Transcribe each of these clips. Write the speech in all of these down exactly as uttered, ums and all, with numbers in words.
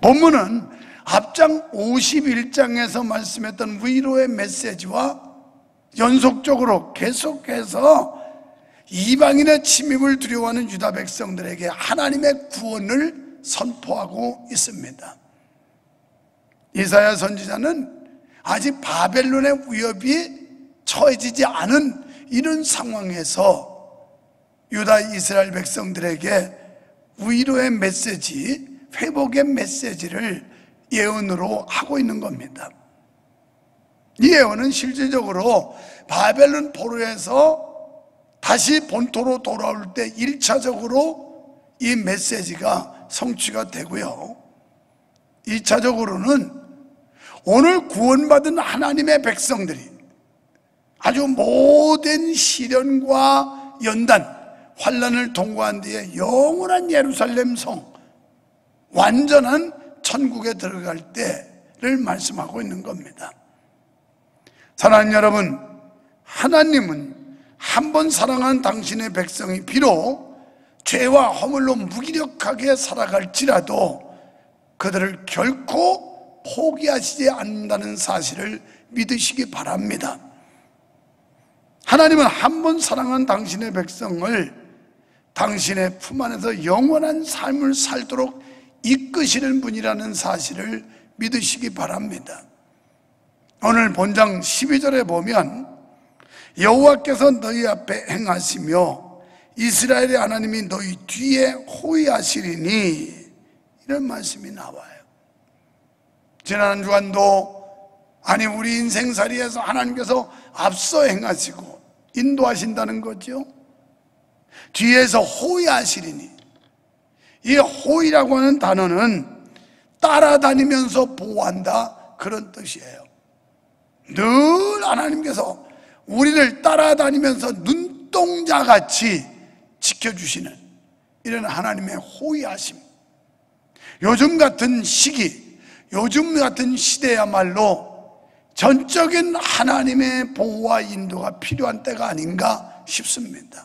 본문은 앞장 오십일 장에서 말씀했던 위로의 메시지와 연속적으로 계속해서 이방인의 침입을 두려워하는 유다 백성들에게 하나님의 구원을 선포하고 있습니다. 이사야 선지자는 아직 바벨론의 위협이 처해지지 않은 이런 상황에서 유다 이스라엘 백성들에게 위로의 메시지, 회복의 메시지를 예언으로 하고 있는 겁니다. 이 예언은 실질적으로 바벨론 포로에서 다시 본토로 돌아올 때 일 차적으로 이 메시지가 성취가 되고요, 이 차적으로는 오늘 구원받은 하나님의 백성들이 아주 모든 시련과 연단, 환난을 통과한 뒤에 영원한 예루살렘 성, 완전한 천국에 들어갈 때를 말씀하고 있는 겁니다. 사랑하는 여러분, 하나님은 한 번 사랑한 당신의 백성이 비록 죄와 허물로 무기력하게 살아갈지라도 그들을 결코 포기하시지 않는다는 사실을 믿으시기 바랍니다. 하나님은 한 번 사랑한 당신의 백성을 당신의 품 안에서 영원한 삶을 살도록 이끄시는 분이라는 사실을 믿으시기 바랍니다. 오늘 본장 십이 절에 보면 여호와께서 너희 앞에 행하시며 이스라엘의 하나님이 너희 뒤에 호위하시리니, 이런 말씀이 나와요. 지난 주간도 아니 우리 인생살이에서 하나님께서 앞서 행하시고 인도하신다는 거죠. 뒤에서 호위하시리니, 이 호위라고 하는 단어는 따라다니면서 보호한다, 그런 뜻이에요. 늘 하나님께서 우리를 따라다니면서 눈동자같이 지켜주시는 이런 하나님의 호위하심. 요즘 같은 시기, 요즘 같은 시대야말로 전적인 하나님의 보호와 인도가 필요한 때가 아닌가 싶습니다.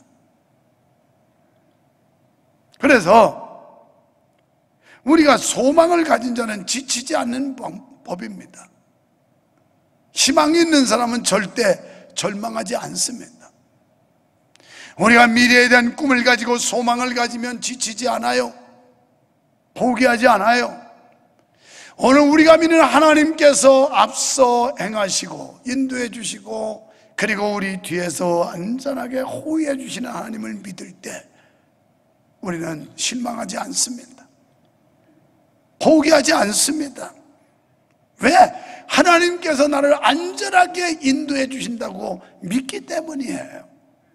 그래서 우리가 소망을 가진 자는 지치지 않는 법입니다. 희망이 있는 사람은 절대 절망하지 않습니다. 우리가 미래에 대한 꿈을 가지고 소망을 가지면 지치지 않아요. 포기하지 않아요. 오늘 우리가 믿는 하나님께서 앞서 행하시고 인도해 주시고 그리고 우리 뒤에서 안전하게 호위해 주시는 하나님을 믿을 때 우리는 실망하지 않습니다. 포기하지 않습니다. 왜? 하나님께서 나를 안전하게 인도해 주신다고 믿기 때문이에요.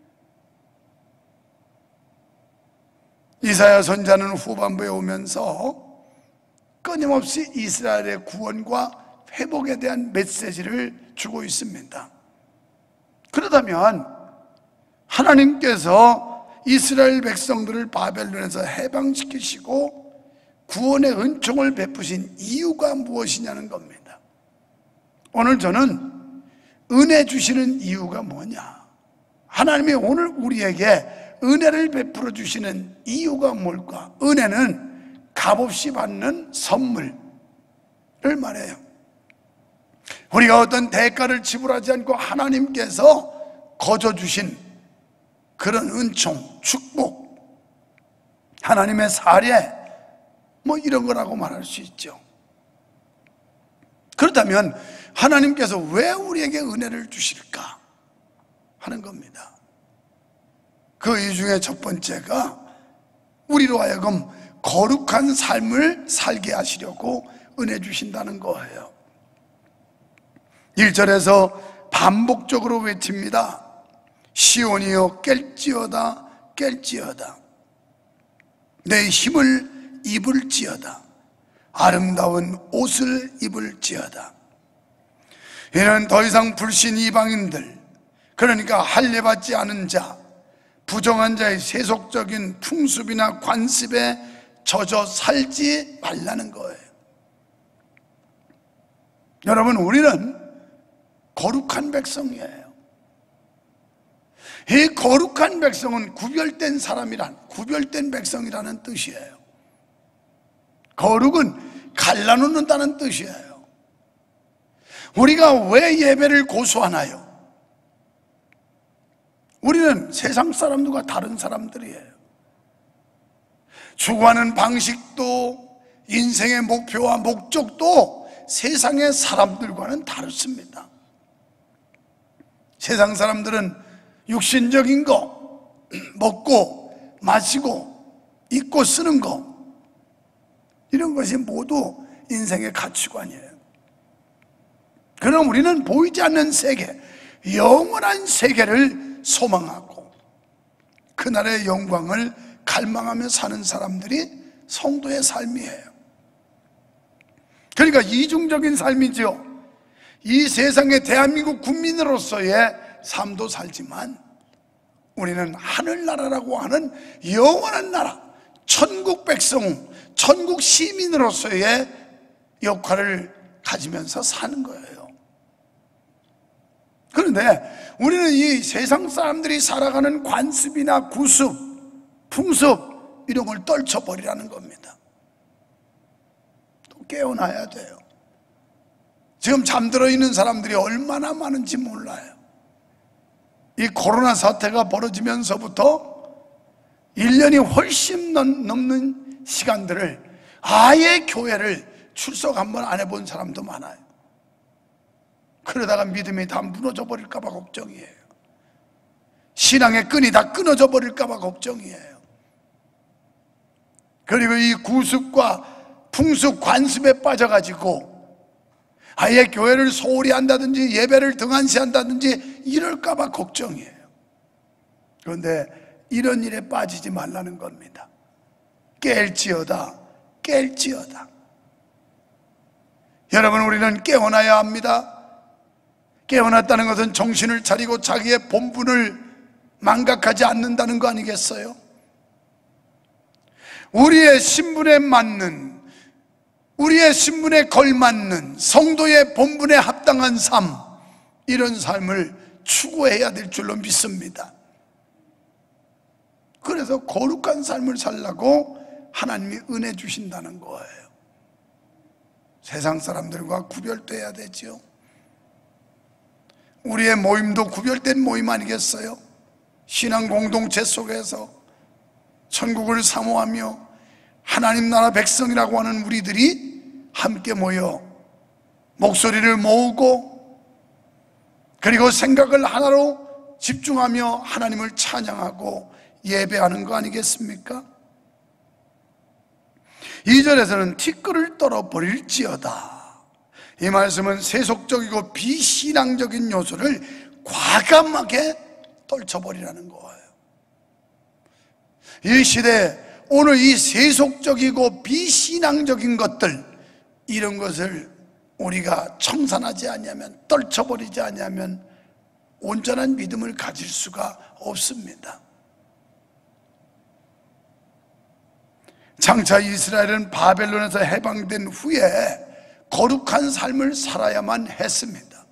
이사야 선지자는 후반부에 오면서 끊임없이 이스라엘의 구원과 회복에 대한 메시지를 주고 있습니다. 그렇다면 하나님께서 이스라엘 백성들을 바벨론에서 해방시키시고 구원의 은총을 베푸신 이유가 무엇이냐는 겁니다. 오늘 저는 은혜 주시는 이유가 뭐냐, 하나님이 오늘 우리에게 은혜를 베풀어 주시는 이유가 뭘까? 은혜는 값없이 받는 선물을 말해요. 우리가 어떤 대가를 지불하지 않고 하나님께서 거저 주신 그런 은총, 축복, 하나님의 사례, 뭐 이런 거라고 말할 수 있죠. 그렇다면 하나님께서 왜 우리에게 은혜를 주실까 하는 겁니다. 그 이유 중에 첫 번째가 우리로 하여금 거룩한 삶을 살게 하시려고 은혜 주신다는 거예요. 일 절에서 반복적으로 외칩니다. 시온이여 깰지어다 깰지어다, 내 힘을 입을지어다, 아름다운 옷을 입을지어다. 이는 더 이상 불신 이방인들, 그러니까 할례받지 않은 자, 부정한 자의 세속적인 풍습이나 관습에 젖어 살지 말라는 거예요. 여러분, 우리는 거룩한 백성이에요. 이 거룩한 백성은 구별된 사람이란, 구별된 백성이라는 뜻이에요. 거룩은 갈라놓는다는 뜻이에요. 우리가 왜 예배를 고수하나요? 우리는 세상 사람들과 다른 사람들이에요. 추구하는 방식도 인생의 목표와 목적도 세상의 사람들과는 다릅니다. 세상 사람들은 육신적인 거, 먹고 마시고 입고 쓰는 거, 이런 것이 모두 인생의 가치관이에요. 그럼 우리는 보이지 않는 세계, 영원한 세계를 소망하고 그날의 영광을 갈망하며 사는 사람들이 성도의 삶이에요. 그러니까 이중적인 삶이죠. 이 세상의 대한민국 국민으로서의 삶도 살지만 우리는 하늘나라라고 하는 영원한 나라, 천국 백성, 천국 시민으로서의 역할을 가지면서 사는 거예요. 그런데 우리는 이 세상 사람들이 살아가는 관습이나 구습, 풍습 이런 걸 떨쳐버리라는 겁니다. 또 깨어나야 돼요. 지금 잠들어 있는 사람들이 얼마나 많은지 몰라요. 이 코로나 사태가 벌어지면서부터 일 년이 훨씬 넘는 시간들을 아예 교회를 출석 한번 안 해본 사람도 많아요. 그러다가 믿음이 다 무너져 버릴까 봐 걱정이에요. 신앙의 끈이 다 끊어져 버릴까 봐 걱정이에요. 그리고 이 구습과 풍습, 관습에 빠져가지고 아예 교회를 소홀히 한다든지 예배를 등한시한다든지 이럴까 봐 걱정이에요. 그런데 이런 일에 빠지지 말라는 겁니다. 깰지어다, 깰지어다. 여러분, 우리는 깨어나야 합니다. 깨어났다는 것은 정신을 차리고 자기의 본분을 망각하지 않는다는 거 아니겠어요? 우리의 신분에 맞는, 우리의 신분에 걸맞는 성도의 본분에 합당한 삶, 이런 삶을 추구해야 될 줄로 믿습니다. 그래서 거룩한 삶을 살라고 하나님이 은혜 주신다는 거예요. 세상 사람들과 구별돼야 되죠. 우리의 모임도 구별된 모임 아니겠어요? 신앙 공동체 속에서 천국을 사모하며 하나님 나라 백성이라고 하는 우리들이 함께 모여 목소리를 모으고 그리고 생각을 하나로 집중하며 하나님을 찬양하고 예배하는 거 아니겠습니까? 이 절에서는 티끌을 떨어버릴지어다, 이 말씀은 세속적이고 비신앙적인 요소를 과감하게 떨쳐버리라는 거예요. 이 시대에 오늘 이 세속적이고 비신앙적인 것들, 이런 것을 우리가 청산하지 않으면, 떨쳐버리지 않으면 온전한 믿음을 가질 수가 없습니다. 장차 이스라엘은 바벨론에서 해방된 후에 거룩한 삶을 살아야만 했습니다.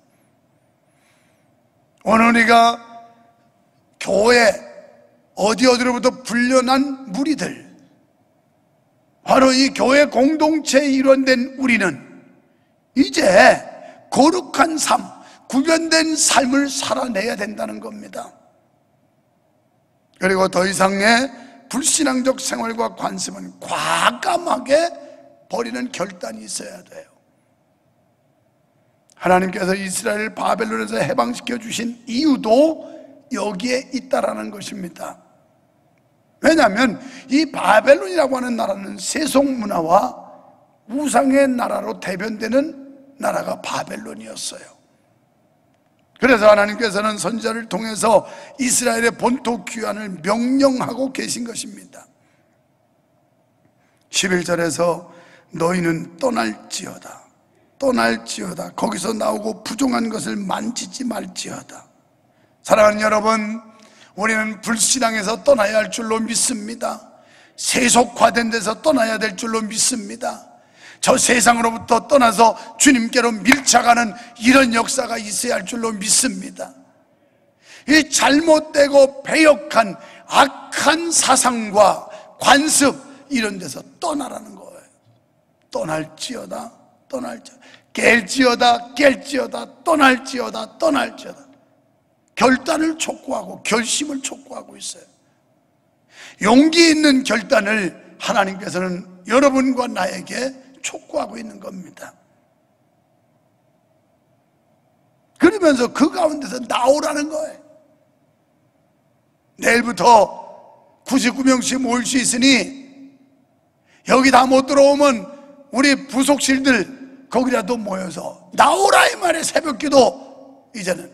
오늘 우리가 교회 어디 어디로부터 불려난 무리들, 바로 이 교회 공동체에 일원된 우리는 이제 거룩한 삶, 구별된 삶을 살아내야 된다는 겁니다. 그리고 더 이상의 불신앙적 생활과 관습은 과감하게 버리는 결단이 있어야 돼요. 하나님께서 이스라엘을 바벨론에서 해방시켜 주신 이유도 여기에 있다라는 것입니다. 왜냐하면 이 바벨론이라고 하는 나라는 세속 문화와 우상의 나라로 대변되는 나라가 바벨론이었어요. 그래서 하나님께서는 선지자를 통해서 이스라엘의 본토 귀환을 명령하고 계신 것입니다. 십일 절에서 너희는 떠날지어다, 떠날지어다, 거기서 나오고 부정한 것을 만지지 말지어다. 사랑하는 여러분, 우리는 불신앙에서 떠나야 할 줄로 믿습니다. 세속화된 데서 떠나야 될 줄로 믿습니다. 저 세상으로부터 떠나서 주님께로 밀착하는 이런 역사가 있어야 할 줄로 믿습니다. 이 잘못되고 배역한 악한 사상과 관습, 이런 데서 떠나라는 거예요. 떠날지어다 떠날지어다 깰지어다 깰지어다 떠날지어다 떠날지어다. 결단을 촉구하고 결심을 촉구하고 있어요. 용기 있는 결단을 하나님께서는 여러분과 나에게 촉구하고 있는 겁니다. 그러면서 그 가운데서 나오라는 거예요. 내일부터 구십구 명씩 모일 수 있으니 여기 다 못 들어오면 우리 부속실들 거기라도 모여서 나오라 이 말이에요. 새벽기도, 이제는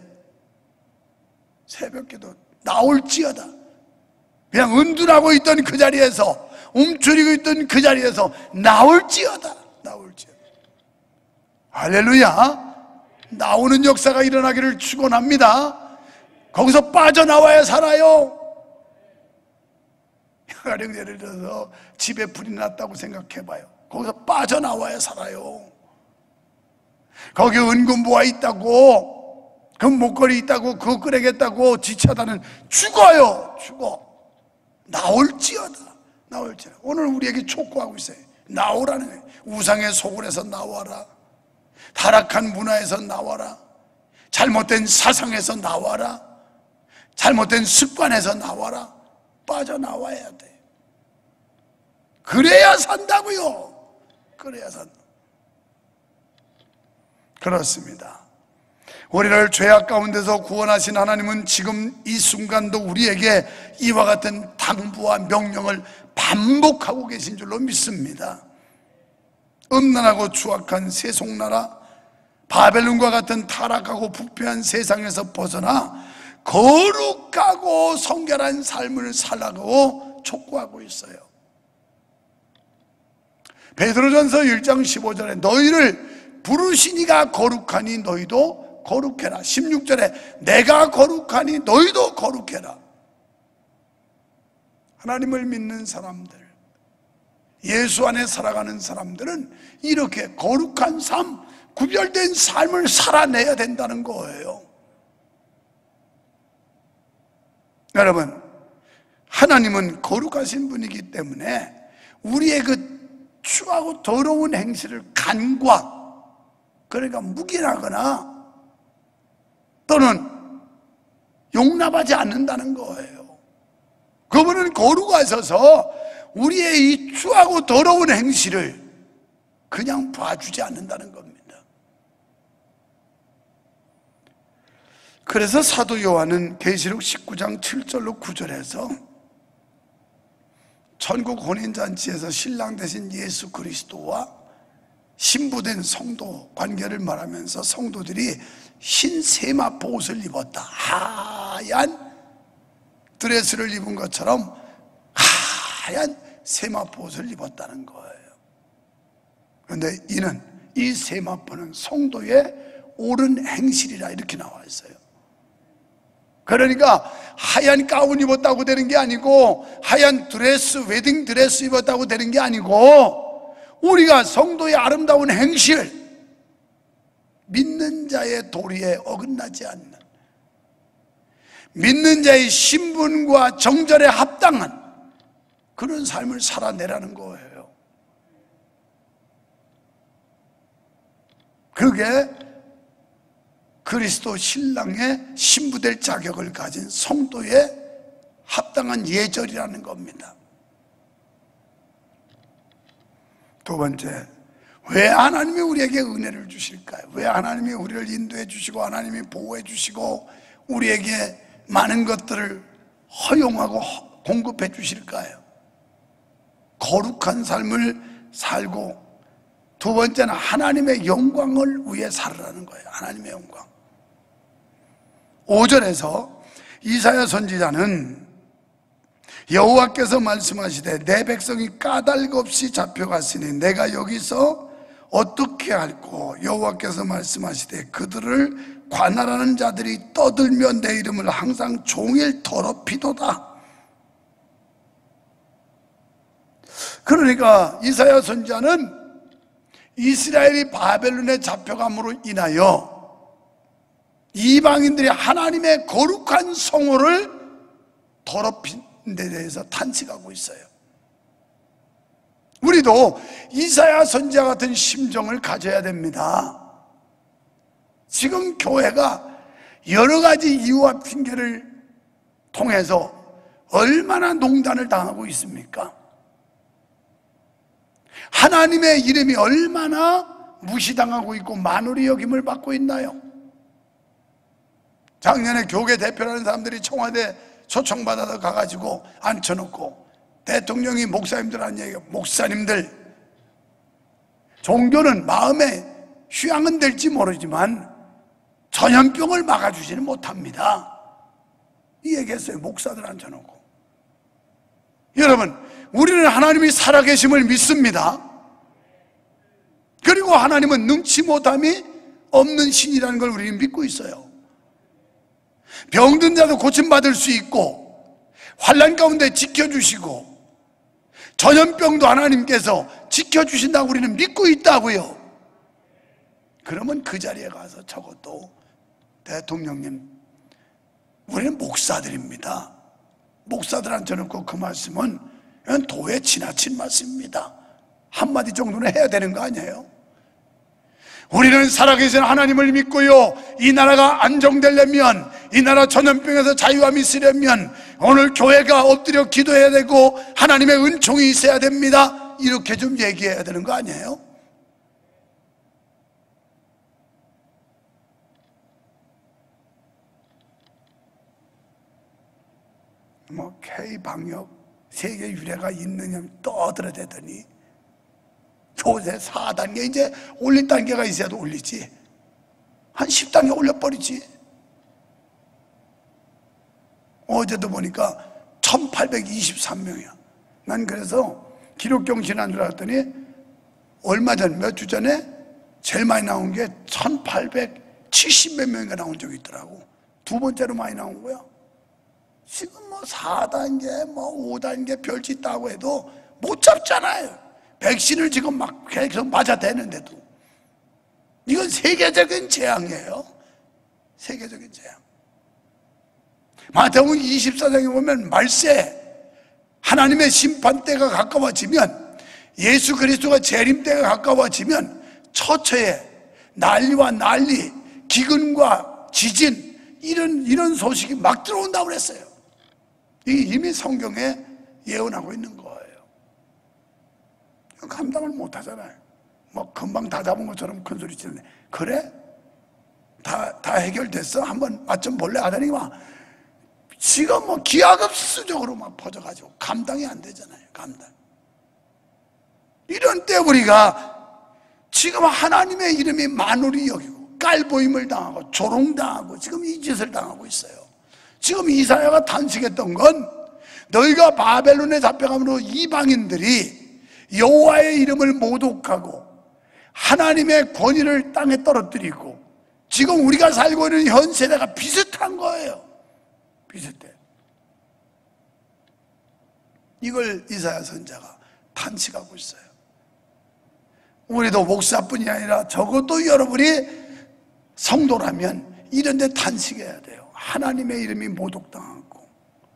새벽기도 나올지어다. 그냥 은둔하고 있던 그 자리에서, 움츠리고 있던 그 자리에서 나올지어다. 나올지어다. 할렐루야. 나오는 역사가 일어나기를 축원합니다. 거기서 빠져나와야 살아요. 가령 예를 들어서 집에 불이 났다고 생각해봐요. 거기서 빠져나와야 살아요. 거기 은근보화 있다고, 그 목걸이 있다고, 그거 끄내겠다고 지체하다는 죽어요. 죽어. 나올지어다. 나올지어다. 오늘 우리에게 촉구하고 있어요. 나오라는 거예요. 우상의 소굴에서 나와라. 타락한 문화에서 나와라. 잘못된 사상에서 나와라. 잘못된 습관에서 나와라. 빠져나와야 돼. 그래야 산다고요. 그래야 산다. 그렇습니다. 우리를 죄악 가운데서 구원하신 하나님은 지금 이 순간도 우리에게 이와 같은 당부와 명령을 반복하고 계신 줄로 믿습니다. 음란하고 추악한 세속나라, 바벨론과 같은 타락하고 부패한 세상에서 벗어나 거룩하고 성결한 삶을 살라고 촉구하고 있어요. 베드로전서 일 장 십오 절에 너희를 부르시니가 거룩하니 너희도 거룩해라. 십육 절에 내가 거룩하니 너희도 거룩해라. 하나님을 믿는 사람들, 예수 안에 살아가는 사람들은 이렇게 거룩한 삶, 구별된 삶을 살아내야 된다는 거예요. 여러분, 하나님은 거룩하신 분이기 때문에 우리의 그 추하고 더러운 행실을 간과, 그러니까 묵인하거나 또는 용납하지 않는다는 거예요. 그분은 거룩하셔서 우리의 이 추하고 더러운 행실을 그냥 봐주지 않는다는 겁니다. 그래서 사도 요한은 계시록 십구 장 칠 절로 구 절에서 천국 혼인잔치에서 신랑 되신 예수 그리스도와 신부된 성도 관계를 말하면서 성도들이 흰 세마포 옷을 입었다. 하얀 드레스를 입은 것처럼 하얀 세마포 옷을 입었다는 거예요. 그런데 이는, 이 세마포는 성도의 옳은 행실이라 이렇게 나와 있어요. 그러니까 하얀 가운 입었다고 되는 게 아니고, 하얀 드레스, 웨딩 드레스 입었다고 되는 게 아니고, 우리가 성도의 아름다운 행실, 믿는 자의 도리에 어긋나지 않는, 믿는 자의 신분과 정절에 합당한 그런 삶을 살아내라는 거예요. 그게 그리스도 신랑의 신부될 자격을 가진 성도의 합당한 예절이라는 겁니다. 두 번째, 왜 하나님이 우리에게 은혜를 주실까요? 왜 하나님이 우리를 인도해 주시고 하나님이 보호해 주시고 우리에게 많은 것들을 허용하고 공급해 주실까요? 거룩한 삶을 살고, 두 번째는 하나님의 영광을 위해 살으라는 거예요. 하나님의 영광. 오 절에서 이사야 선지자는 여호와께서 말씀하시되 내 백성이 까닭 없이 잡혀갔으니 내가 여기서 어떻게 할꼬? 여호와께서 말씀하시되 그들을 관할하는 자들이 떠들며 내 이름을 항상 종일 더럽히도다. 그러니까 이사야 선지자는 이스라엘이 바벨론에 잡혀감으로 인하여 이방인들이 하나님의 거룩한 성호를 더럽힌 데 대해서 탄식하고 있어요. 우리도 이사야 선지자 같은 심정을 가져야 됩니다. 지금 교회가 여러 가지 이유와 핑계를 통해서 얼마나 농단을 당하고 있습니까? 하나님의 이름이 얼마나 무시당하고 있고 만우리 여김을 받고 있나요? 작년에 교계 대표라는 사람들이 청와대 초청받아서 가가지고 앉혀놓고 대통령이 목사님들한테 얘기해요. 목사님들, 종교는 마음에 휴양은 될지 모르지만 전염병을 막아주지는 못합니다. 이 얘기했어요. 목사들 앉혀놓고. 여러분, 우리는 하나님이 살아계심을 믿습니다. 그리고 하나님은 능치 못함이 없는 신이라는 걸 우리는 믿고 있어요. 병든 자도 고침받을 수 있고 환난 가운데 지켜주시고 전염병도 하나님께서 지켜주신다고 우리는 믿고 있다고요. 그러면 그 자리에 가서 적어도 대통령님, 우리는 목사들입니다. 목사들 앉혀놓고 그 말씀은 도에 지나친 말씀입니다. 한마디 정도는 해야 되는 거 아니에요? 우리는 살아계신 하나님을 믿고요, 이 나라가 안정되려면, 이 나라 전염병에서 자유함이 있으려면 오늘 교회가 엎드려 기도해야 되고 하나님의 은총이 있어야 됩니다. 이렇게 좀 얘기해야 되는 거 아니에요? 뭐 K방역 세계 유례가 있느냐 떠들어대더니 요새 사 단계 이제 올릴 단계가 있어야도 올리지, 한 십 단계 올려버리지. 어제도 보니까 천팔백이십삼 명이야 난 그래서 기록경신한 줄 알았더니 얼마 전, 몇 주 전에 제일 많이 나온 게 천팔백칠십 몇 명인가 나온 적이 있더라고. 두 번째로 많이 나온 거야. 지금 뭐 사 단계, 뭐 오 단계 별짓 따고 해도 못 잡잖아요. 백신을 지금 막 계속 맞아대는데도. 이건 세계적인 재앙이에요. 세계적인 재앙. 마태복음 이십사 장에 보면 말세, 하나님의 심판 때가 가까워지면, 예수 그리스도가 재림 때가 가까워지면 처처에 난리와 난리, 기근과 지진, 이런 이런 소식이 막 들어온다고 그랬어요. 이게 이미 성경에 예언하고 있는 거예요. 감당을 못 하잖아요. 뭐 금방 다 잡은 것처럼 큰 소리 치는데, 그래? 다, 다 해결됐어? 한번 맛 좀 볼래? 하더니 막 지금 뭐 기하급수적으로 막 퍼져가지고 감당이 안 되잖아요. 감당. 이런 때 우리가 지금 하나님의 이름이 만우리 여기고 깔보임을 당하고 조롱당하고 지금 이 짓을 당하고 있어요. 지금 이사야가 탄식했던 건, 너희가 바벨론에 잡혀감으로 이방인들이 여호와의 이름을 모독하고 하나님의 권위를 땅에 떨어뜨리고, 지금 우리가 살고 있는 현 세대가 비슷한 거예요. 비슷해. 이걸 이사야 선지자가 탄식하고 있어요. 우리도 목사뿐이 아니라 적어도 여러분이 성도라면 이런 데 탄식해야 돼요. 하나님의 이름이 모독당하고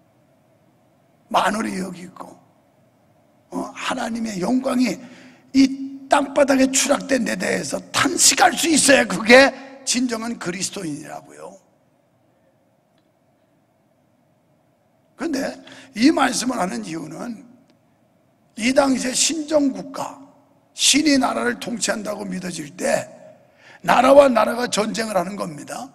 만월이 여기고 어, 하나님의 영광이 이 땅바닥에 추락된 데 대해서 탄식할 수 있어야 그게 진정한 그리스도인이라고요. 그런데 이 말씀을 하는 이유는 이 당시에 신정국가, 신이 나라를 통치한다고 믿어질 때 나라와 나라가 전쟁을 하는 겁니다.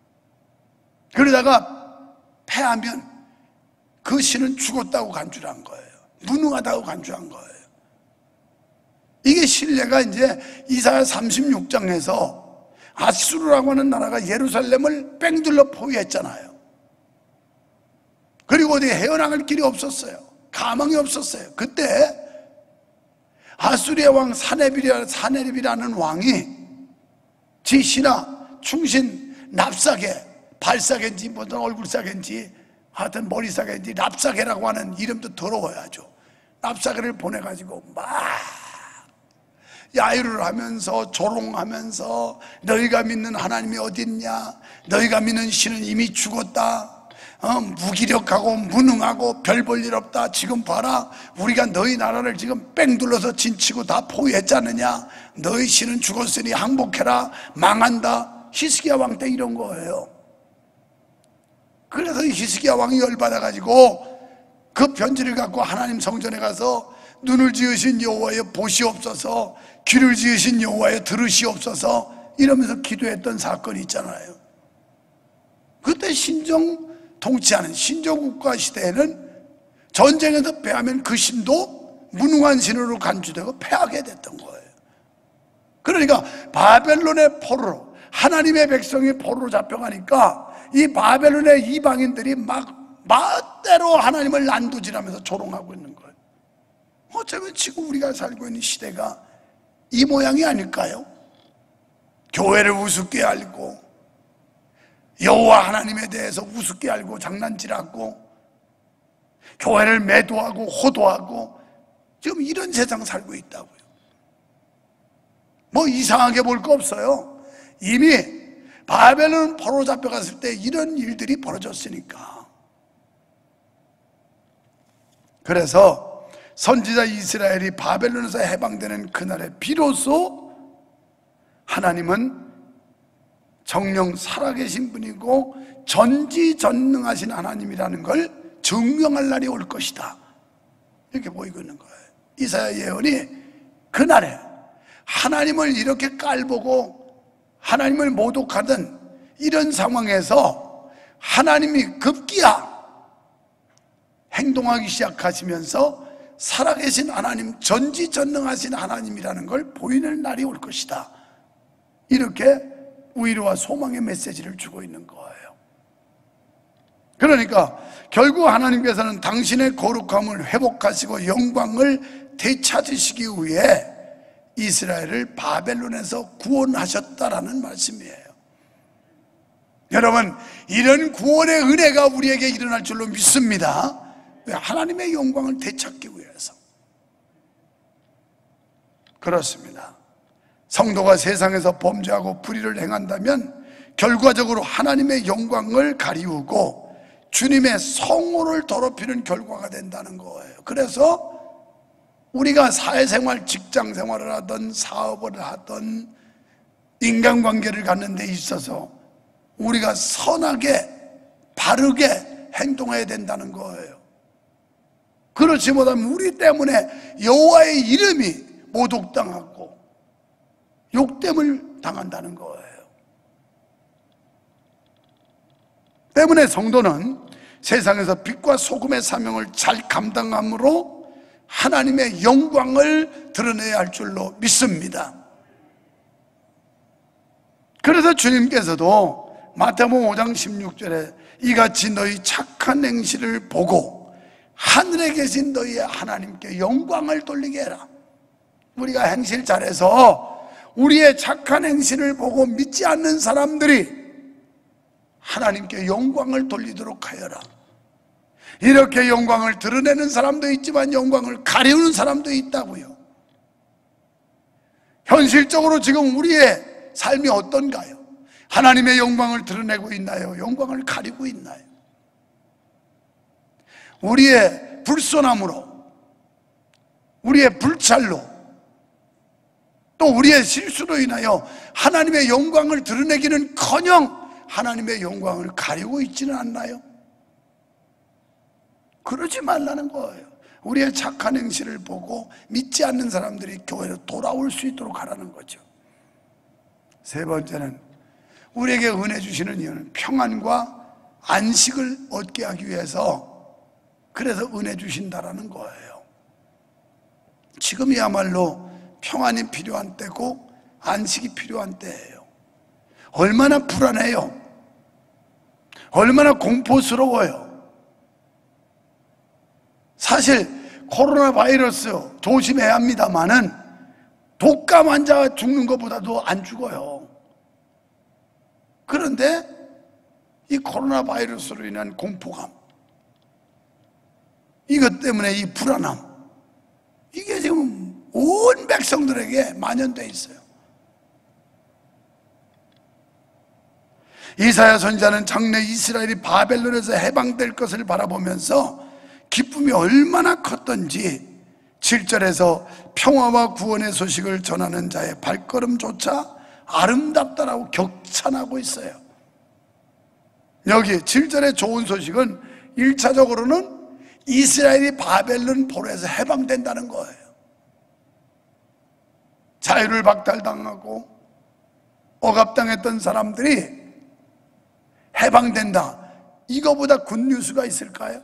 그러다가 패하면 그 신은 죽었다고 간주한 거예요. 무능하다고 간주한 거예요. 이게 신뢰가 이제 이사야 삼십육 장에서 아수르라고 하는 나라가 예루살렘을 뺑둘러 포위했잖아요. 그리고 어디 헤어나갈 길이 없었어요. 가망이 없었어요. 그때 아수리아 왕 사네비라, 사네립이라는 왕이 지 신하 충신 납사게, 발사개인지 무슨 얼굴사개인지 하여튼 머리사개인지 납사개라고 하는 이름도 더러워야죠. 납사개를 보내가지고 막 야유를 하면서 조롱하면서, 너희가 믿는 하나님이 어디 있냐, 너희가 믿는 신은 이미 죽었다, 어, 무기력하고 무능하고 별 볼 일 없다. 지금 봐라, 우리가 너희 나라를 지금 뺑 둘러서 진치고 다 포위했지 않느냐. 너희 신은 죽었으니 항복해라. 망한다. 히스기야 왕 때 이런 거예요. 그래서 히스기야 왕이 열받아가지고 그 편지를 갖고 하나님 성전에 가서 눈을 지으신 여호와여 보시옵소서, 귀를 지으신 여호와여 들으시옵소서 이러면서 기도했던 사건이 있잖아요. 그때 신정 통치하는 신정국가 시대에는 전쟁에서 패하면 그 신도 무능한 신으로 간주되고 패하게 됐던 거예요. 그러니까 바벨론의 포로로, 하나님의 백성이 포로로 잡혀가니까 이 바벨론의 이방인들이 막 멋대로 하나님을 난두질하면서 조롱하고 있는 거예요. 어쩌면 지금 우리가 살고 있는 시대가 이 모양이 아닐까요? 교회를 우습게 알고 여호와 하나님에 대해서 우습게 알고 장난질하고 교회를 매도하고 호도하고 지금 이런 세상 살고 있다고요. 뭐 이상하게 볼 거 없어요. 이미 바벨론 포로 잡혀갔을 때 이런 일들이 벌어졌으니까. 그래서 선지자 이스라엘이 바벨론에서 해방되는 그날에 비로소 하나님은 정령 살아계신 분이고 전지전능하신 하나님이라는 걸 증명할 날이 올 것이다, 이렇게 보이고 있는 거예요. 이사야 예언이 그날에 하나님을 이렇게 깔보고 하나님을 모독하던 이런 상황에서 하나님이 급기야 행동하기 시작하시면서 살아계신 하나님, 전지전능하신 하나님이라는 걸 보이는 날이 올 것이다, 이렇게 위로와 소망의 메시지를 주고 있는 거예요. 그러니까 결국 하나님께서는 당신의 거룩함을 회복하시고 영광을 되찾으시기 위해 이스라엘을 바벨론에서 구원하셨다라는 말씀이에요. 여러분, 이런 구원의 은혜가 우리에게 일어날 줄로 믿습니다. 왜? 하나님의 영광을 되찾기 위해서. 그렇습니다. 성도가 세상에서 범죄하고 불의를 행한다면 결과적으로 하나님의 영광을 가리우고 주님의 성호를 더럽히는 결과가 된다는 거예요. 그래서 우리가 사회생활, 직장생활을 하든 사업을 하든 인간관계를 갖는 데 있어서 우리가 선하게 바르게 행동해야 된다는 거예요. 그렇지 못하면 우리 때문에 여호와의 이름이 모독당하고 욕됨을 당한다는 거예요. 때문에 성도는 세상에서 빛과 소금의 사명을 잘 감당함으로 하나님의 영광을 드러내야 할 줄로 믿습니다. 그래서 주님께서도 마태복음 오 장 십육 절에 이같이 너희 착한 행실을 보고 하늘에 계신 너희의 하나님께 영광을 돌리게 해라. 우리가 행실 잘해서 우리의 착한 행실을 보고 믿지 않는 사람들이 하나님께 영광을 돌리도록 하여라. 이렇게 영광을 드러내는 사람도 있지만 영광을 가리우는 사람도 있다고요. 현실적으로 지금 우리의 삶이 어떤가요? 하나님의 영광을 드러내고 있나요? 영광을 가리고 있나요? 우리의 불손함으로, 우리의 불찰로, 또 우리의 실수로 인하여 하나님의 영광을 드러내기는커녕 하나님의 영광을 가리고 있지는 않나요? 그러지 말라는 거예요. 우리의 착한 행실을 보고 믿지 않는 사람들이 교회로 돌아올 수 있도록 하라는 거죠. 세 번째는 우리에게 은혜 주시는 이유는 평안과 안식을 얻게 하기 위해서, 그래서 은혜 주신다라는 거예요. 지금이야말로 평안이 필요한 때고 안식이 필요한 때예요. 얼마나 불안해요. 얼마나 공포스러워요. 사실 코로나 바이러스 조심해야 합니다만은 독감 환자가 죽는 것보다도 안 죽어요. 그런데 이 코로나 바이러스로 인한 공포감, 이것 때문에 이 불안함, 이게 지금 온 백성들에게 만연되어 있어요. 이사야 선지자는 장래 이스라엘이 바벨론에서 해방될 것을 바라보면서 기쁨이 얼마나 컸던지 칠 절에서 평화와 구원의 소식을 전하는 자의 발걸음조차 아름답다라고 격찬하고 있어요. 여기 칠 절의 좋은 소식은 일 차적으로는 이스라엘이 바벨론 포로에서 해방된다는 거예요. 자유를 박탈당하고 억압당했던 사람들이 해방된다. 이거보다 굿뉴스가 있을까요?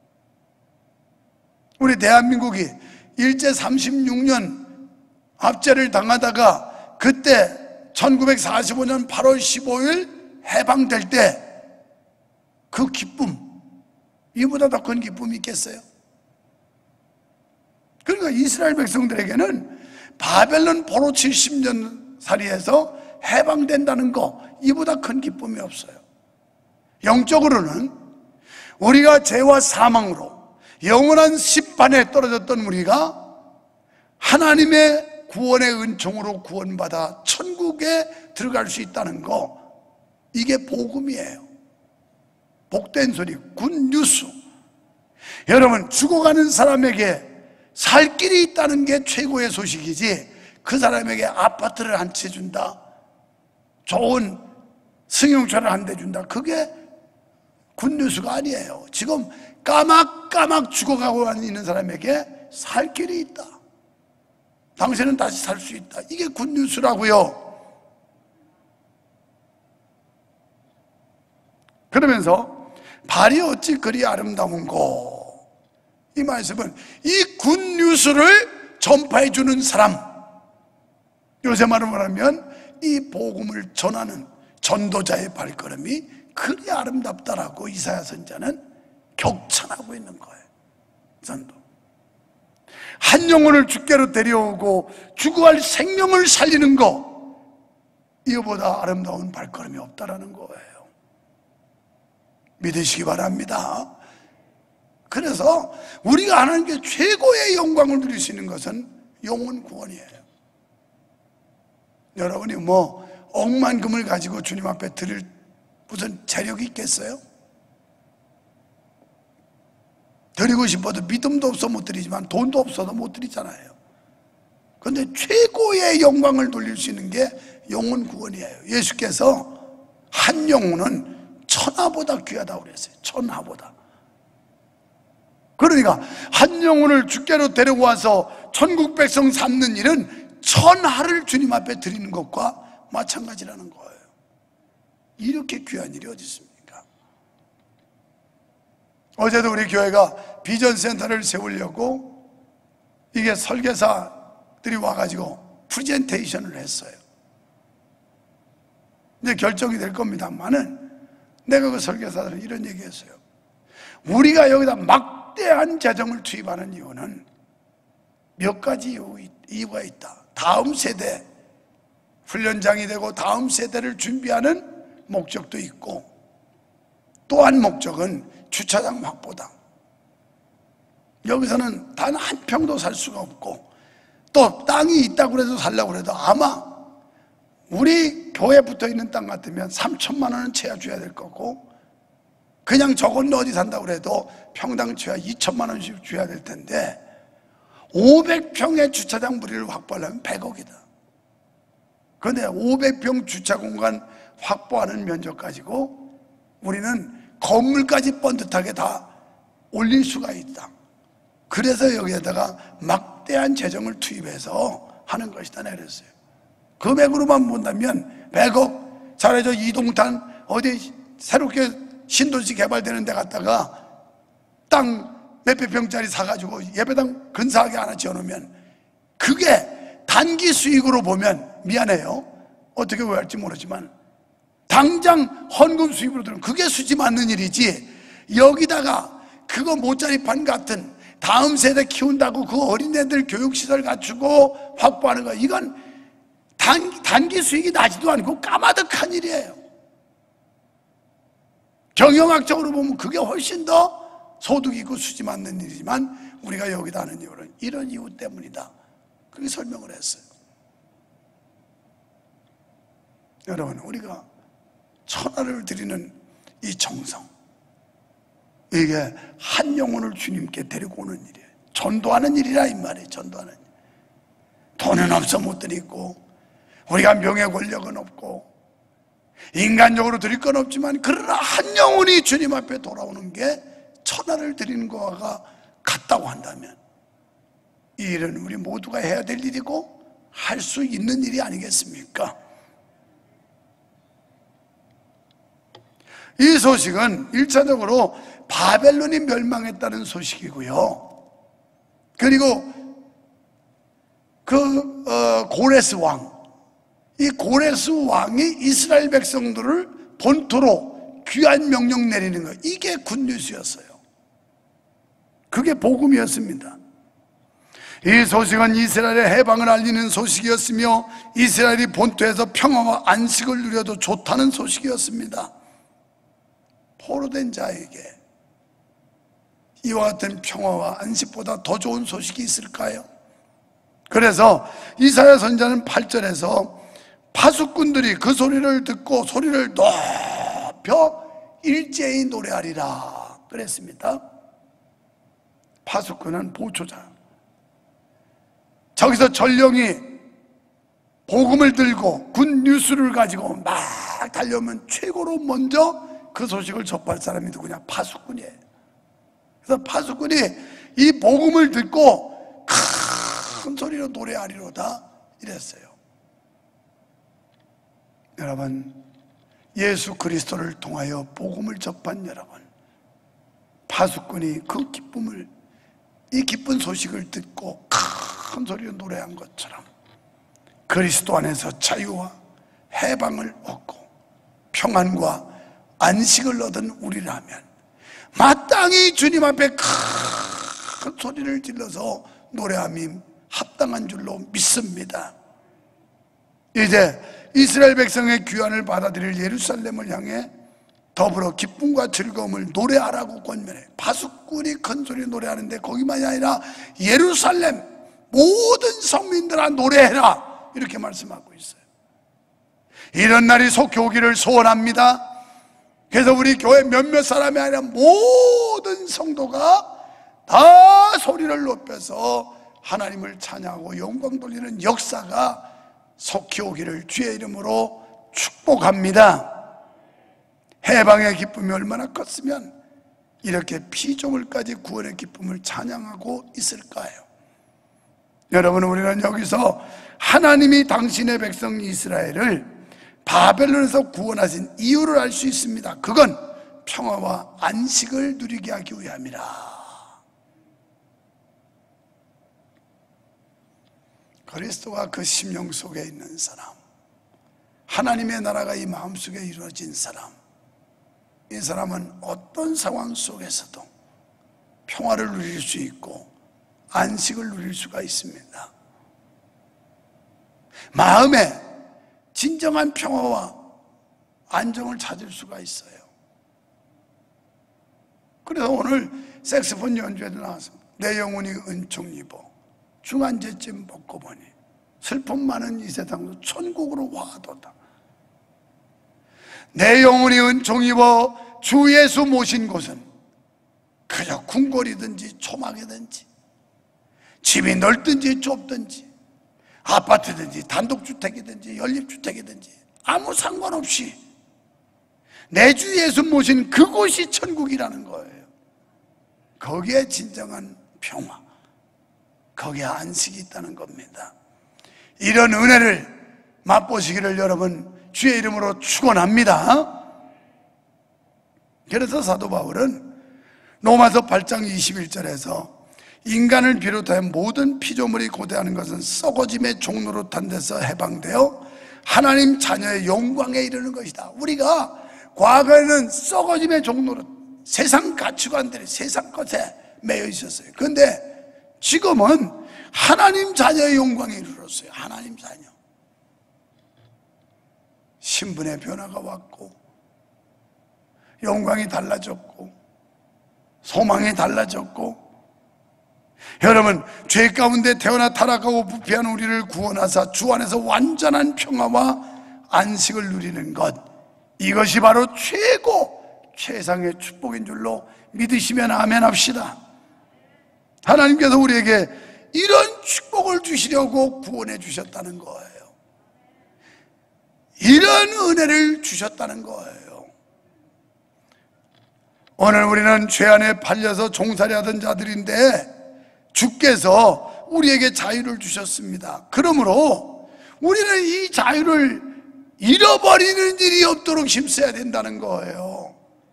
우리 대한민국이 일제 삼십육 년 압제를 당하다가 그때 천구백사십오 년 팔월 십오일 해방될 때 그 기쁨, 이보다 더 큰 기쁨이 있겠어요? 그러니까 이스라엘 백성들에게는 바벨론 포로 칠십 년 살이에서 해방된다는 거, 이보다 큰 기쁨이 없어요. 영적으로는 우리가 죄와 사망으로 영원한 심판에 떨어졌던 우리가 하나님의 구원의 은총으로 구원받아 천국에 들어갈 수 있다는 거, 이게 복음이에요. 복된 소리, 굿뉴스. 여러분, 죽어가는 사람에게 살 길이 있다는 게 최고의 소식이지, 그 사람에게 아파트를 한 채 준다, 좋은 승용차를 한 대 준다, 그게 굿뉴스가 아니에요. 지금 까막까막 죽어가고 있는 사람에게 살 길이 있다, 당신은 다시 살 수 있다, 이게 굿뉴스라고요. 그러면서 발이 어찌 그리 아름다운고, 이 말씀은 이 굿뉴스를 전파해 주는 사람, 요새 말로 말하면 이 복음을 전하는 전도자의 발걸음이 그리 아름답다라고 이사야 선지자는 격찬하고 있는 거예요. 전도. 한 영혼을 주께로 데려오고 죽어갈 생명을 살리는 거, 이거보다 아름다운 발걸음이 없다라는 거예요. 믿으시기 바랍니다. 그래서 우리가 하나님께 최고의 영광을 누릴 수 있는 것은 영혼 구원이에요. 여러분이 뭐 억만 금을 가지고 주님 앞에 드릴 무슨 재력이 있겠어요? 드리고 싶어도 믿음도 없어 못 드리지만 돈도 없어도 못 드리잖아요. 그런데 최고의 영광을 돌릴 수 있는 게 영혼 구원이에요. 예수께서 한 영혼은 천하보다 귀하다고 그랬어요. 천하보다. 그러니까 한 영혼을 주께로 데리고 와서 천국 백성 삼는 일은 천하를 주님 앞에 드리는 것과 마찬가지라는 거예요. 이렇게 귀한 일이 어디 있습니까? 어제도 우리 교회가 비전 센터를 세우려고 이게 설계사들이 와가지고 프레젠테이션을 했어요. 이제 결정이 될 겁니다만은 내가 그 설계사들은 이런 얘기 했어요. 우리가 여기다 막대한 재정을 투입하는 이유는 몇 가지 이유가 있다. 다음 세대 훈련장이 되고 다음 세대를 준비하는 목적도 있고, 또 한 목적은 주차장 확보다. 여기서는 단 한 평도 살 수가 없고, 또 땅이 있다고 해도 살려고 해도 아마 우리 교회 붙어 있는 땅 같으면 삼천만 원은 채야 줘야 될 거고, 그냥 저건 어디 산다고 해도 평당 채야 이천만 원씩 줘야 될 텐데, 오백 평의 주차장 무리를 확보하려면 백억이다. 그런데 오백 평 주차 공간 확보하는 면적 가지고 우리는 건물까지 번듯하게 다 올릴 수가 있다. 그래서 여기에다가 막대한 재정을 투입해서 하는 것이다 그랬어요. 금액으로만 본다면 백억, 잘해서 이동탄 어디 새롭게 신도시 개발되는 데 갔다가 땅 몇백 평짜리 사가지고 예배당 근사하게 하나 지어놓으면 그게 단기 수익으로 보면, 미안해요, 어떻게 오해할지 모르지만 당장 헌금 수입으로 들으면 그게 수지 맞는 일이지, 여기다가 그거 모짜리판 같은 다음 세대 키운다고 그 어린애들 교육시설 갖추고 확보하는 거, 이건 단, 단기 수익이 나지도 않고 까마득한 일이에요. 경영학적으로 보면 그게 훨씬 더 소득이 있고 수지 맞는 일이지만 우리가 여기다 하는 이유는 이런 이유 때문이다, 그렇게 설명을 했어요. 여러분, 우리가 천하를 드리는 이 정성, 이게 한 영혼을 주님께 데리고 오는 일이에요. 전도하는 일이라 이 말이에요. 전도하는 일. 돈은 없어 못 드리고, 우리가 명예 권력은 없고, 인간적으로 드릴 건 없지만, 그러나 한 영혼이 주님 앞에 돌아오는 게 천하를 드리는 것과 같다고 한다면, 이 일은 우리 모두가 해야 될 일이고 할 수 있는 일이 아니겠습니까? 이 소식은 일차적으로 바벨론이 멸망했다는 소식이고요, 그리고 그 어, 고레스 왕, 이 고레스 왕이 이스라엘 백성들을 본토로 귀환 명령 내리는 것, 이게 굿뉴스였어요. 그게 복음이었습니다. 이 소식은 이스라엘의 해방을 알리는 소식이었으며, 이스라엘이 본토에서 평화와 안식을 누려도 좋다는 소식이었습니다. 포로된 자에게 이와 같은 평화와 안식보다 더 좋은 소식이 있을까요? 그래서 이사야 선지자는 팔 절에서 파수꾼들이 그 소리를 듣고 소리를 높여 일제히 노래하리라 그랬습니다. 파수꾼은 보초자, 저기서 전령이 복음을 들고 굿뉴스를 가지고 막 달려오면 최고로 먼저 그 소식을 접할 사람이 누구냐? 파수꾼이에요. 그래서 파수꾼이 이 복음을 듣고 큰 소리로 노래하리로다 이랬어요. 여러분, 예수 그리스도를 통하여 복음을 접한 여러분, 파수꾼이 그 기쁨을, 이 기쁜 소식을 듣고 큰 소리로 노래한 것처럼 그리스도 안에서 자유와 해방을 얻고 평안과 안식을 얻은 우리라면 마땅히 주님 앞에 큰 소리를 질러서 노래함이 합당한 줄로 믿습니다. 이제 이스라엘 백성의 귀환을 받아들일 예루살렘을 향해 더불어 기쁨과 즐거움을 노래하라고 권면해요. 파수꾼이 큰 소리 노래하는데 거기만이 아니라 예루살렘 모든 성민들아 노래해라 이렇게 말씀하고 있어요. 이런 날이 속히 오기를 소원합니다. 그래서 우리 교회 몇몇 사람이 아니라 모든 성도가 다 소리를 높여서 하나님을 찬양하고 영광 돌리는 역사가 속히 오기를 주의 이름으로 축복합니다. 해방의 기쁨이 얼마나 컸으면 이렇게 피조물까지 구원의 기쁨을 찬양하고 있을까요? 여러분, 우리는 여기서 하나님이 당신의 백성 이스라엘을 바벨론에서 구원하신 이유를 알 수 있습니다. 그건 평화와 안식을 누리게 하기 위함이라. 그리스도가 그 심령 속에 있는 사람, 하나님의 나라가 이 마음속에 이루어진 사람, 이 사람은 어떤 상황 속에서도 평화를 누릴 수 있고 안식을 누릴 수가 있습니다. 마음에 진정한 평화와 안정을 찾을 수가 있어요. 그래서 오늘 색소폰 연주에도 나왔습니다. 내 영혼이 은총 입어 중한제쯤 먹고 보니 슬픔 많은 이 세상도 천국으로 와도다. 내 영혼이 은총 입어 주 예수 모신 곳은 그저 궁궐이든지 초막이든지 집이 넓든지 좁든지 아파트든지 단독주택이든지 연립주택이든지 아무 상관없이 내 주 예수 모신 그곳이 천국이라는 거예요. 거기에 진정한 평화, 거기에 안식이 있다는 겁니다. 이런 은혜를 맛보시기를 여러분 주의 이름으로 축원합니다. 그래서 사도 바울은 로마서 팔 장 이십일 절에서 인간을 비롯하여 모든 피조물이 고대하는 것은 썩어짐의 종로로 탄 데서 해방되어 하나님 자녀의 영광에 이르는 것이다. 우리가 과거에는 썩어짐의 종로로 세상 가치관들이 세상 것에 매여 있었어요. 그런데 지금은 하나님 자녀의 영광에 이르렀어요. 하나님 자녀. 신분의 변화가 왔고 영광이 달라졌고 소망이 달라졌고, 여러분, 죄 가운데 태어나 타락하고 부패한 우리를 구원하사 주 안에서 완전한 평화와 안식을 누리는 것, 이것이 바로 최고 최상의 축복인 줄로 믿으시면 아멘 합시다. 하나님께서 우리에게 이런 축복을 주시려고 구원해 주셨다는 거예요. 이런 은혜를 주셨다는 거예요. 오늘 우리는 죄 안에 팔려서 종살이 하던 자들인데 주께서 우리에게 자유를 주셨습니다. 그러므로 우리는 이 자유를 잃어버리는 일이 없도록 힘써야 된다는 거예요.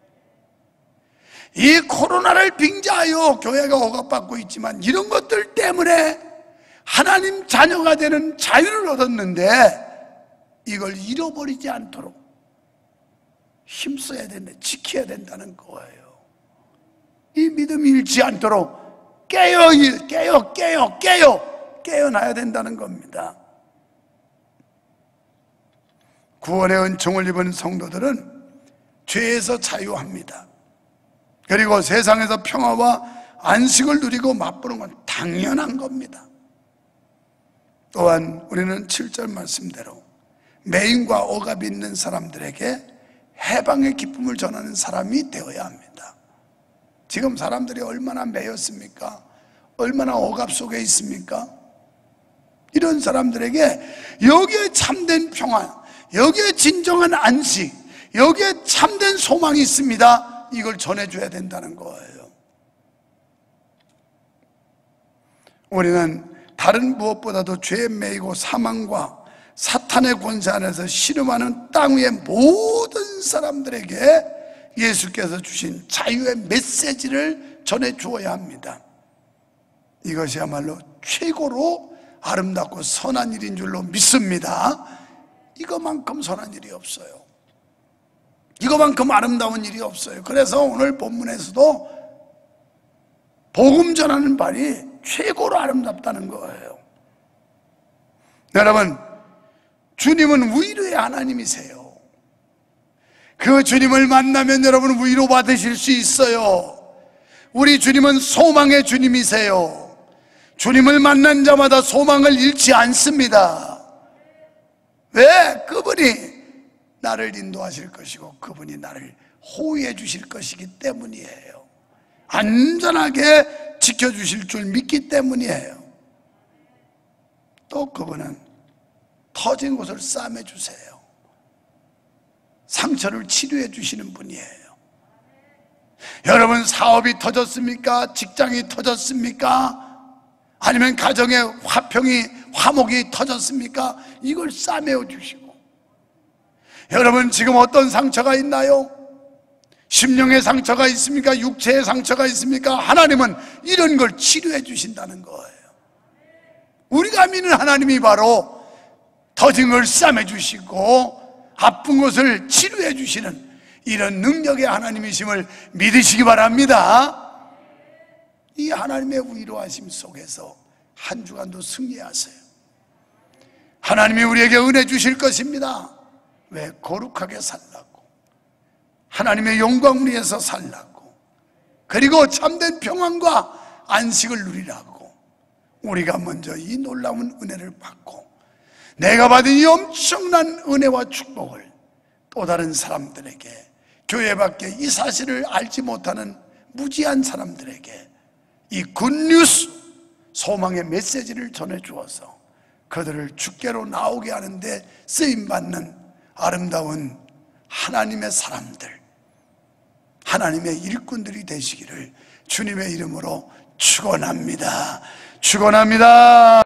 이 코로나를 빙자하여 교회가 억압받고 있지만 이런 것들 때문에 하나님 자녀가 되는 자유를 얻었는데 이걸 잃어버리지 않도록 힘써야 된다, 지켜야 된다는 거예요. 이 믿음이 잃지 않도록 깨어, 깨어, 깨어, 깨어, 깨어나야 된다는 겁니다. 구원의 은총을 입은 성도들은 죄에서 자유합니다. 그리고 세상에서 평화와 안식을 누리고 맛보는 건 당연한 겁니다. 또한 우리는 칠 절 말씀대로 매임과 억압이 있는 사람들에게 해방의 기쁨을 전하는 사람이 되어야 합니다. 지금 사람들이 얼마나 매였습니까? 얼마나 억압 속에 있습니까? 이런 사람들에게 여기에 참된 평화, 여기에 진정한 안식, 여기에 참된 소망이 있습니다. 이걸 전해줘야 된다는 거예요. 우리는 다른 무엇보다도 죄에 매이고 사망과 사탄의 권세 안에서 씨름하는 땅 위의 모든 사람들에게 예수께서 주신 자유의 메시지를 전해 주어야 합니다. 이것이야말로 최고로 아름답고 선한 일인 줄로 믿습니다. 이것만큼 선한 일이 없어요. 이것만큼 아름다운 일이 없어요. 그래서 오늘 본문에서도 복음 전하는 발이 최고로 아름답다는 거예요. 여러분, 주님은 위로의 하나님이세요. 그 주님을 만나면 여러분 위로 받으실 수 있어요. 우리 주님은 소망의 주님이세요. 주님을 만난 자마다 소망을 잃지 않습니다. 왜? 그분이 나를 인도하실 것이고 그분이 나를 호위해 주실 것이기 때문이에요. 안전하게 지켜주실 줄 믿기 때문이에요. 또 그분은 터진 곳을 싸매 주세요. 상처를 치료해 주시는 분이에요. 여러분, 사업이 터졌습니까? 직장이 터졌습니까? 아니면 가정의 화평이 화목이 터졌습니까? 이걸 싸매어 주시고, 여러분 지금 어떤 상처가 있나요? 심령의 상처가 있습니까? 육체의 상처가 있습니까? 하나님은 이런 걸 치료해 주신다는 거예요. 우리가 믿는 하나님이 바로 터진 걸 싸매 주시고 아픈 것을 치료해 주시는 이런 능력의 하나님이심을 믿으시기 바랍니다. 이 하나님의 위로하심 속에서 한 주간도 승리하세요. 하나님이 우리에게 은혜 주실 것입니다. 왜? 거룩하게 살라고, 하나님의 영광을 위해서 살라고, 그리고 참된 평안과 안식을 누리라고 우리가 먼저 이 놀라운 은혜를 받고 내가 받은 이 엄청난 은혜와 축복을 또 다른 사람들에게, 교회 밖에 이 사실을 알지 못하는 무지한 사람들에게 이 굿뉴스, 소망의 메시지를 전해주어서 그들을 주께로 나오게 하는데 쓰임받는 아름다운 하나님의 사람들, 하나님의 일꾼들이 되시기를 주님의 이름으로 축원합니다. 축원합니다.